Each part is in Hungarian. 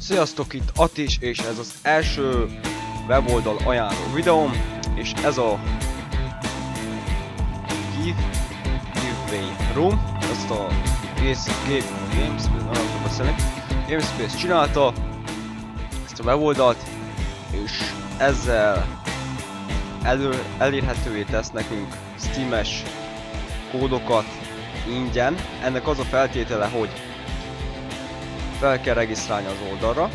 Sziasztok, itt Atis, és ez az első weboldal ajánló videóm, és ez a Giveaway Room, ezt a GameSpace csinálta, ezt a weboldalt, és ezzel elérhetővé tesz nekünk Steam-es kódokat ingyen. Ennek az a feltétele, hogy fel kell regisztrálni az oldalra,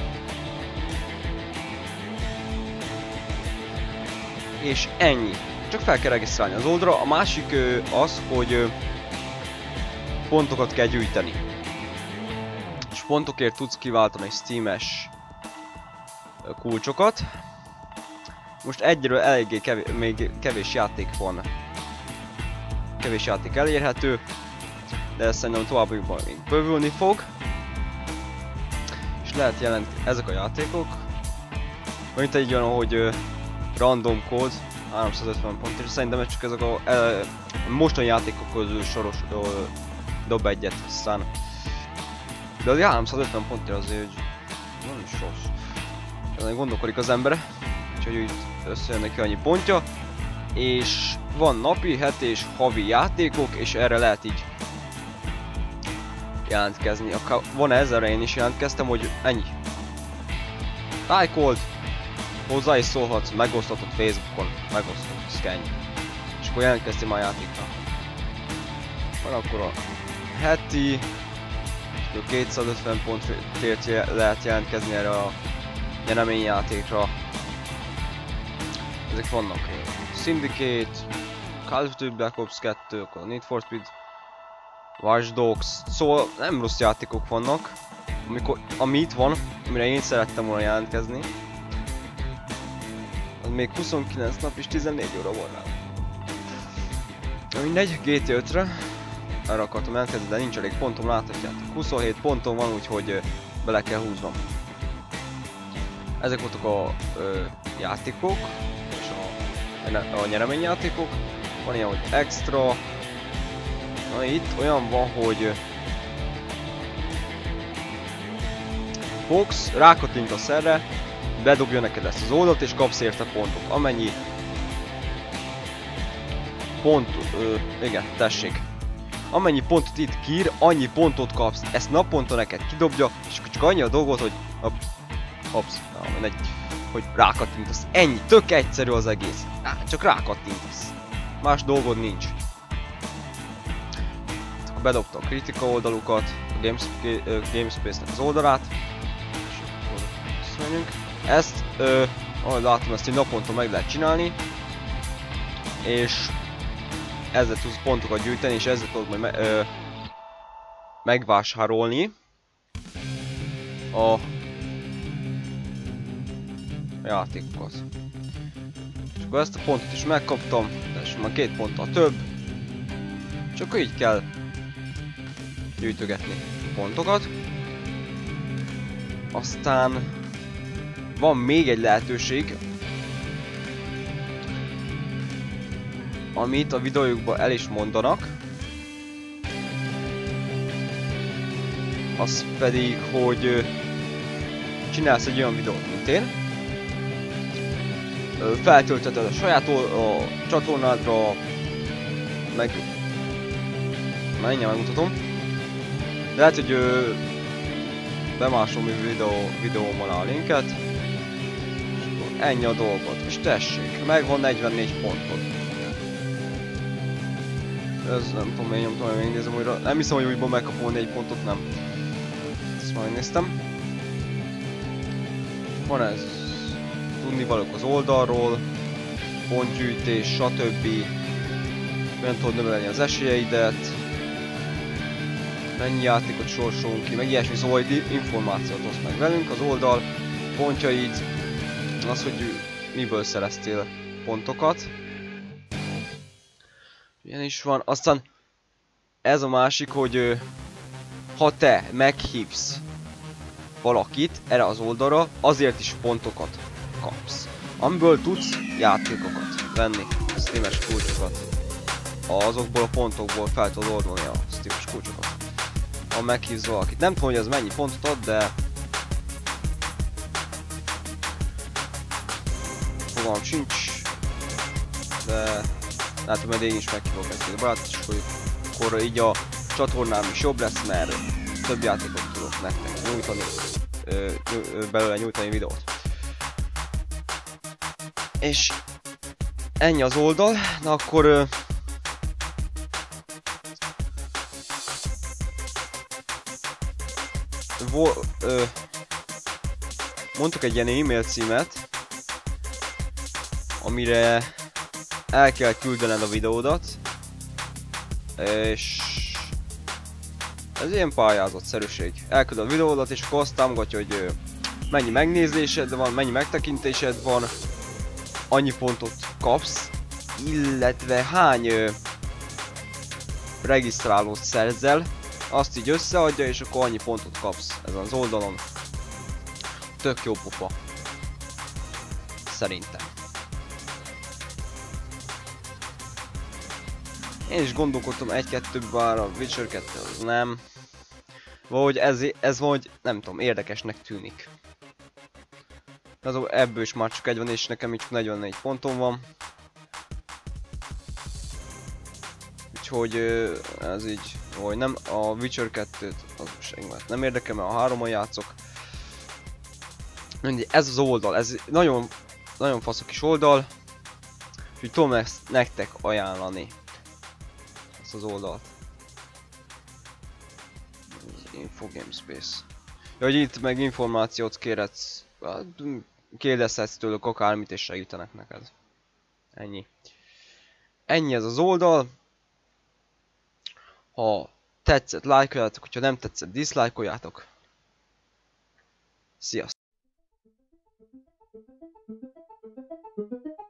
és ennyi. Csak fel kell regisztrálni az oldalra. A másik az, hogy pontokat kell gyűjteni. És pontokért tudsz kiváltani Steam-es kulcsokat. Most egyről eléggé még kevés játék van. Kevés játék elérhető, de ezt szerintem továbbiakban még bővülni fog. És lehet jelenteni ezek a játékok. Mint egy olyan, hogy random kód 350 pont, és szerintem ez csak ezek a mostani játékok közül soros dob egyet, aztán. De az 350 pontja azért nem is rossz. Ezen gondolkodik az ember, úgyhogy itt összejön neki annyi pontja. És van napi, heti és havi játékok, és erre lehet így jelentkezni. Van ezerre én is jelentkeztem, hogy ennyi. Lájkold, hozzá is szólhatsz, megoszthatod Facebookon, megoszthatod, ennyi. És akkor jelentkeztél már a játékra. Van akkor a heti, 250 pontért lehet jelentkezni erre a nyereményjátékra. Ezek vannak Syndicate, Call of Duty Black Ops 2, akkor Need for Speed, Watch Dogs, szóval nem rossz játékok vannak, ami itt van, amire én szerettem volna jelentkezni. Az még 29 nap és 14 óra van rá. Mindegy, GT 5-re erre akartam jelentkezni, de nincs elég pontom, láthatjátok. 27 ponton van, úgyhogy bele kell húznom. Ezek voltak a játékok, és a nyereményjátékok. Van ilyen, hogy extra. Na itt olyan van, hogy Fox rákattintasz erre, bedobja neked ezt az oldalt, és kapsz érte pontot. Amennyi pont, igen, tessék. Amennyi pontot itt kiír, annyi pontot kapsz. Ezt naponta neked kidobja, és csak annyi a dolgot, hogy hogy rákattintasz. Ennyi, tök egyszerű az egész. Csak rákattintasz. Más dolgod nincs. Akkor bedobta a kritika oldalukat, a GameSpace-nek az oldalát. És akkor visszamegyünk. Ezt, ahogy látom, ezt így naponta meg lehet csinálni. És ezzel tudsz pontokat gyűjteni, és ezzel tudod majd megvásárolni a játékokat. És akkor ezt a pontot is megkaptam, és már 2 ponttal több. Csak így kell gyűjtögetni a pontokat. Aztán van még egy lehetőség, amit a videójukban el is mondanak. Az pedig, hogy csinálsz egy olyan videót, mint én. Feltölteted a saját a csatornádra, meg mindjárt megmutatom. De lehet, hogy bemásolom a videóm alá a linket. És ennyi a dolgot. És tessék, megvan 44 pontod. Ez nem tudom, én nyomtam, hogy megnézem újra. Nem hiszem, hogy újból megkapom 4 pontot, nem. Ezt már megnéztem. Van ez tudnivalók az oldalról, pontgyűjtés, stb. Hogyan tudod növelni az esélyeidet, mennyi játékot sorsolunk ki, meg ilyesmi, szóval információt oszd meg velünk, az oldal, pontjaid, az, hogy miből szereztél pontokat. Ilyen is van, aztán ez a másik, hogy ha te meghívsz valakit erre az oldalra, azért is pontokat kapsz. Amiből tudsz játékokat venni, Steam-es kulcsokat. Azokból a pontokból fel tudod oldani a Steam-es kulcsokat. Ha meghívsz valakit. Nem tudom, hogy ez mennyi pontot ad, de fogalmam sincs. De látom, hogy én is meghívok ezt a barátot, és akkor így a csatornám is jobb lesz, mert több játékot tudok nektek nyújtani, belőle nyújtani videót. És ennyi az oldal, na akkor mondtuk egy ilyen e-mail címet, amire el kell küldened a videódat, és ez ilyen pályázatszerűség. Elküldöd a videódat, és akkor azt támogatja, hogy mennyi megnézésed van, mennyi megtekintésed van, annyi pontot kapsz, illetve hány regisztrálót szerzel, azt így összeadja, és akkor annyi pontot kapsz ezen az oldalon. Tök jó pofa. Szerintem. Én is gondolkodtam 1-2 bár a Witcher 2 az nem. Valahogy ez valahogy nem tudom, érdekesnek tűnik. Ebből is már csak egy van, és nekem így 44 pontom van. Úgyhogy ez így, vagy nem, a Witcher 2-t az nem érdekel, mert a 3-on játszok. Mindegy, ez az oldal, ez nagyon, nagyon fasz a kis oldal. Úgyhogy tudom ezt nektek ajánlani. Ezt az oldalt. Info Gamespace. Ja, hogy itt meg információt kérhetsz. Kérdezhetsz tőlük akármit és segítenek neked. Ennyi. Ennyi ez az oldal. Ha tetszett, lájkoljátok, hogyha nem tetszett, diszlájkoljátok. Sziasztok!